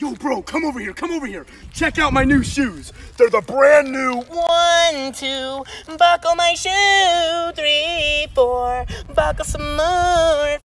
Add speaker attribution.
Speaker 1: Yo, bro, come over here, come over here. Check out my new shoes. They're the brand new
Speaker 2: 1, 2, buckle my shoe. 3, 4, buckle some more.